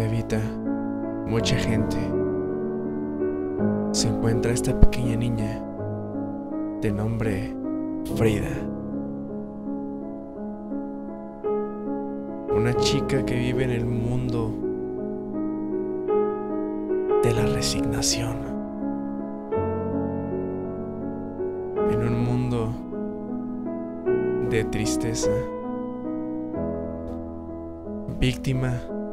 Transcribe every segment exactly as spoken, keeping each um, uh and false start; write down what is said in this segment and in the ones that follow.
habita mucha gente, se encuentra esta pequeña niña de nombre Frida. Una chica que vive en el mundo de la resignación. En un mundo de tristeza. Víctima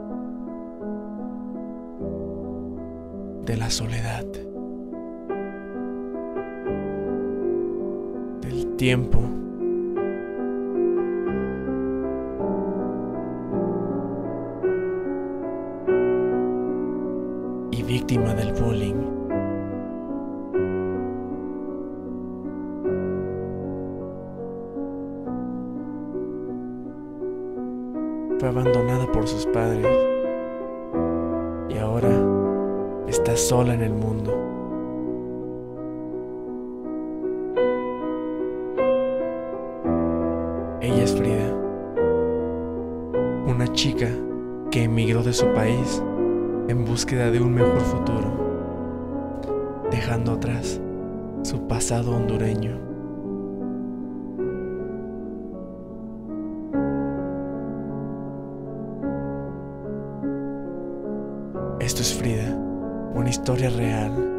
de la soledad, del tiempo, y víctima del bullying. Fue abandonada por sus padres y ahora está sola en el mundo. Ella es Frida, una chica que emigró de su país en búsqueda de un mejor futuro, dejando atrás su pasado hondureño. Esto es Frida, una historia real.